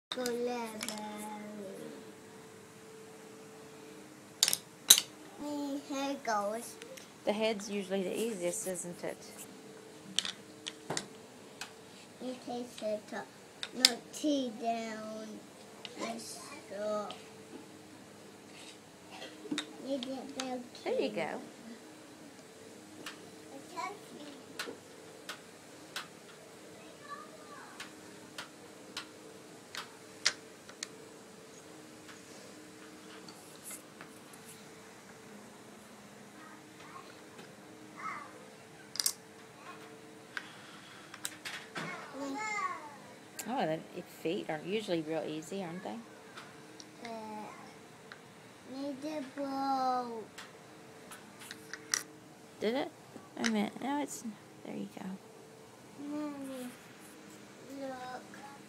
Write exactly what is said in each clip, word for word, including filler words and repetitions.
Here it goes. The head's usually the easiest, isn't it? You taste it up. Not tea down. This up. You get back There you go. Oh, the feet are usually real easy, aren't they? Need a bowl. Did it? Wait a minute. No, it's... There you go. Mommy, look.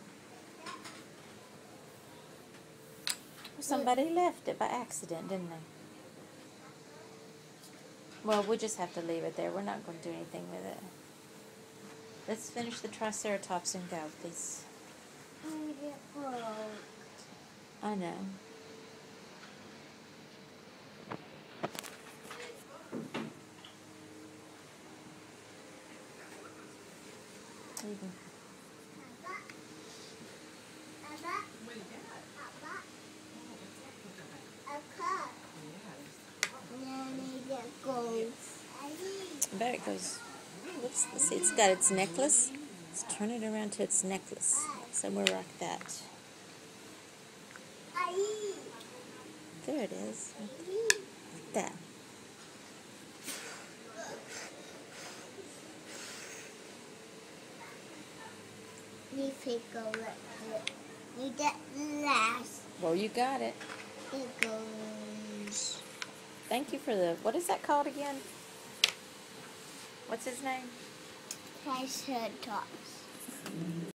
Somebody left it by accident, didn't they? Well, we'll just have to leave it there. We're not going to do anything with it. Let's finish the Triceratops and go, please. Need a bowl. I know. Even. I bet it goes. Let's, let's see. It's got its necklace. Let's turn it around to its necklace. Somewhere like that. There it is. Like that. Need to go like it. Need that last. Well, you got it. It goes. Thank you for the. What is that called again? What's his name? Triceratops.